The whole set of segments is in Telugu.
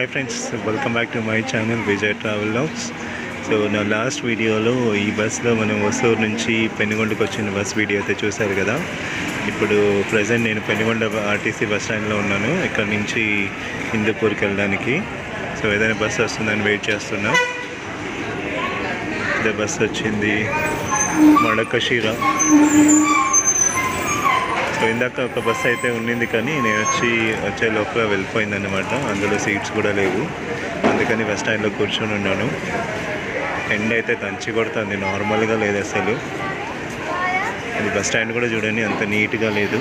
Hi friends, welcome back to my channel Vijay Travel Vlogs. So నా లాస్ట్ వీడియోలో ఈ బస్లో మనం వసూరు నుంచి పెనుగొండకు వచ్చిన బస్ వీడియో అయితే చూశారు కదా. ఇప్పుడు ప్రజెంట్ నేను పెనుగొండ ఆర్టీసీ బస్ స్టాండ్లో ఉన్నాను. ఇక్కడ నుంచి హిందూపూర్కి వెళ్ళడానికి. సో ఏదైనా బస్సు వస్తుందని వెయిట్ చేస్తున్నా. ఇదే బస్సు వచ్చింది, మడకశిర. సో ఇందాక ఒక బస్సు అయితే ఉండింది, కానీ నేను వచ్చే లోపల వెళ్ళిపోయిందన్నమాట. అందులో సీట్స్ కూడా లేవు, అందుకని బస్ స్టాండ్లో కూర్చొని ఉన్నాను. ఎండ అయితే దంచి కొడుతుంది, నార్మల్గా లేదు అసలు. అది బస్ స్టాండ్ కూడా చూడండి, అంత నీట్గా లేదు.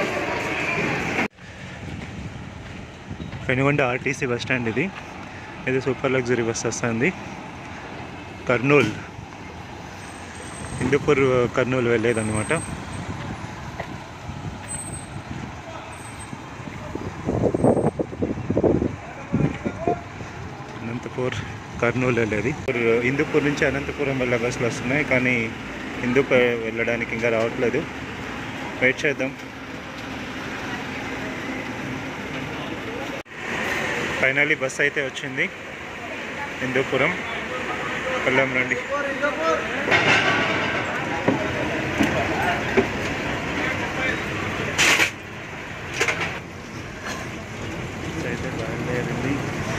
పెనుగొండ ఆర్టీసీ బస్ స్టాండ్ ఇది. ఇది సూపర్ లగ్జరీ బస్ వస్తుంది. కర్నూలు, హిందూపూర్ కర్నూలు వెళ్ళేదన్నమాట. అనంతపూర్ కర్నూలు వెళ్ళేది. హిందూపూర్ నుంచి అనంతపురం వెళ్ళే బస్సులు వస్తున్నాయి, కానీ హిందూపూర్ వెళ్ళడానికి ఇంకా రావట్లేదు. వెయిట్ చేద్దాం. ఫైనల్లీ బస్ అయితే వచ్చింది, హిందూపురం. వెళ్దాం రండి. అయితే బయలుదేరింది.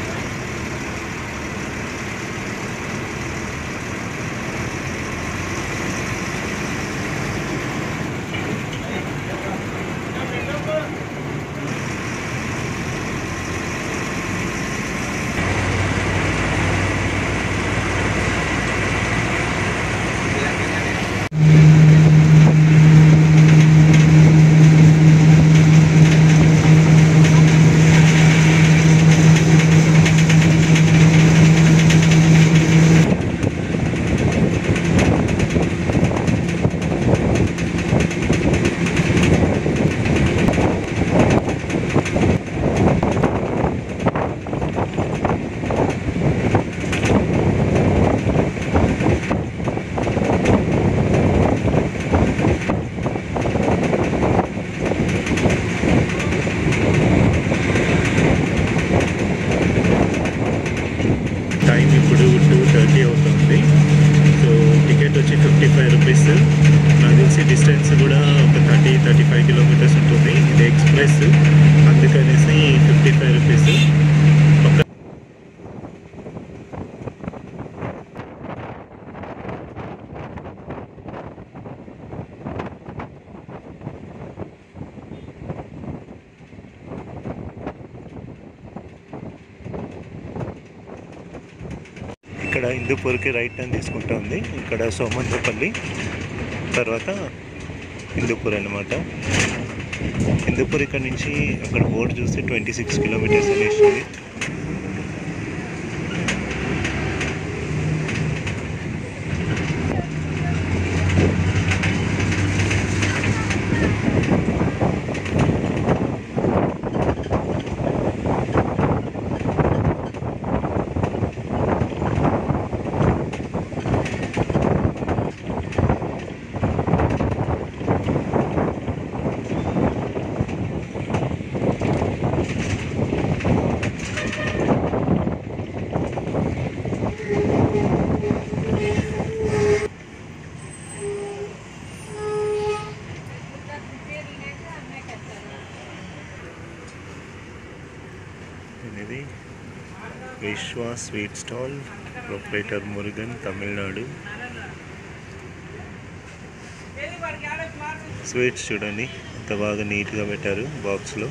టైం ఇప్పుడు 2:30 అవుతుంది. సో టికెట్ వచ్చి 55 రూపీస్. నాకు తెలిసి డిస్టెన్స్ కూడా ఒక 30-35 కిలోమీటర్స్ ఉంటుంది. ఇది ఎక్స్ప్రెస్, అందుకనేసి 55 రూపీస్. ఇక్కడ హిందూపూర్కి రైట్ టర్న్ తీసుకుంటా ఉంది. ఇక్కడ సోమంతపల్లి తర్వాత హిందూపూర్ అన్నమాట. హిందూపూర్ ఇక్కడ నుంచి అక్కడ బోర్డు చూస్తే 26 కిలోమీటర్స్ అనేసి. ఇది Vishwa sweet stall, proprietor Murugan, Tamil Nadu. Sweets చూడండి ఎంత బాగా నీట్గా పెట్టారు బాక్స్లో.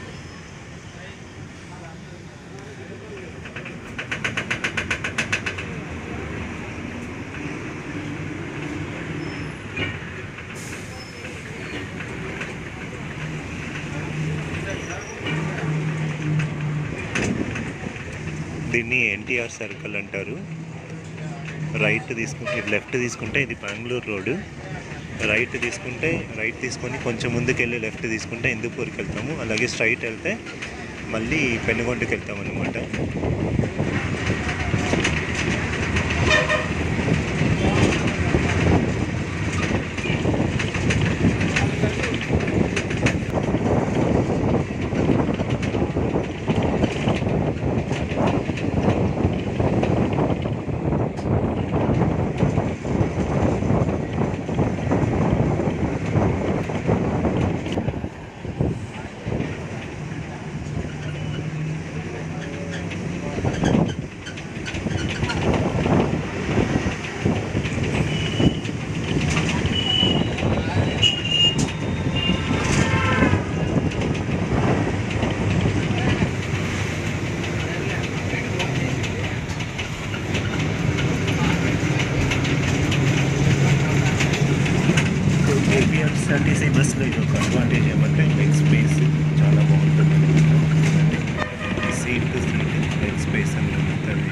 దీన్ని ఎన్టీఆర్ సర్కిల్ అంటారు. రైట్ తీసుకుంటే, లెఫ్ట్ తీసుకుంటే ఇది బెంగళూరు రోడ్డు. రైట్ తీసుకొని కొంచెం ముందుకు వెళ్ళి లెఫ్ట్ తీసుకుంటే హిందూపూర్కి వెళ్తాము. అలాగే స్ట్రైట్ వెళ్తే మళ్ళీ పెనుగొండకి వెళ్తాం అన్నమాట. అడ్వాంటేజ్ ఏమంటే లెగ్ స్పేస్ చాలా బాగుంటుంది అనమాట. Seat to seat leg space అనేది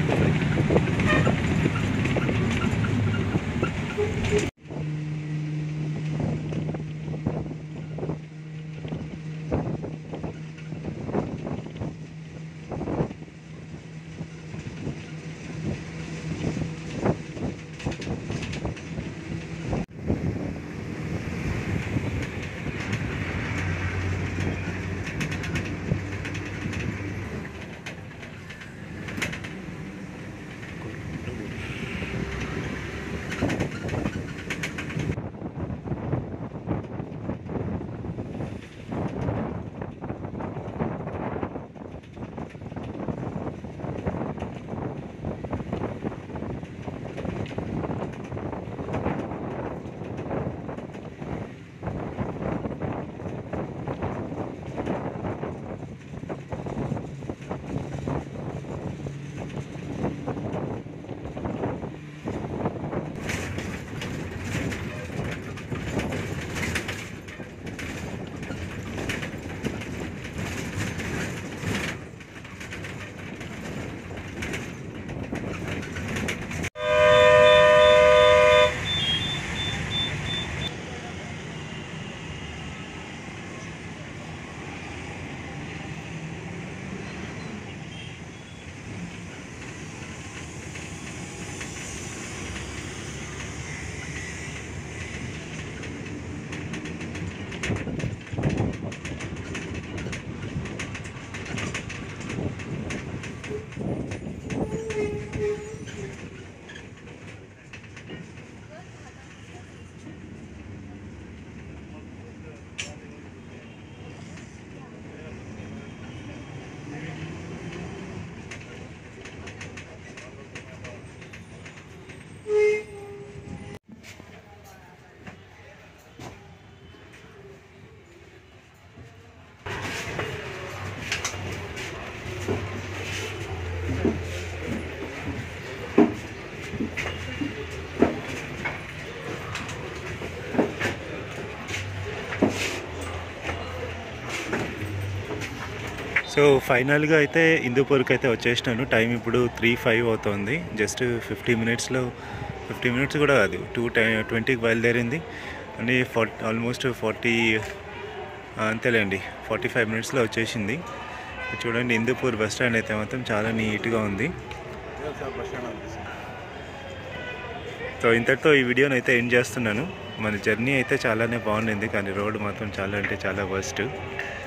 సో ఫైనల్గా అయితే హిందూపూర్కి అయితే వచ్చేసినాను. టైం ఇప్పుడు 3:05 అవుతుంది. జస్ట్ 50 మినిట్స్ కూడా కాదు, 2:20కి బయలుదేరింది అని ఆల్మోస్ట్ 40 అంతేలేండి 45 మినిట్స్లో వచ్చేసింది. చూడండి హిందూపూర్ బస్ స్టాండ్ అయితే మాత్రం చాలా నీట్గా ఉంది. సో ఇంతటితో ఈ వీడియోని అయితే ఎండ్ చేస్తున్నాను. మన జర్నీ అయితే చాలానే బాగుండింది, కానీ రోడ్ మాత్రం చాలా అంటే చాలా వర్స్ట్.